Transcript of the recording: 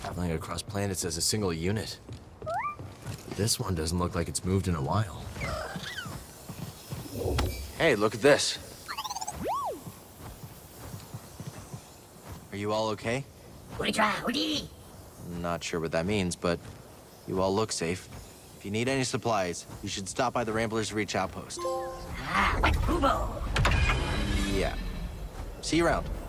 traveling across planets as a single unit. This one doesn't look like it's moved in a while. Hey, look at this. Are you all okay? Not sure what that means, but you all look safe. If you need any supplies, you should stop by the Ramblers Reach outpost. Yeah. See you around.